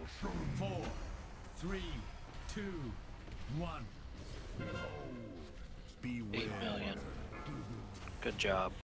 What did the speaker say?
4, 3, 2, 1. 8 million. Good job.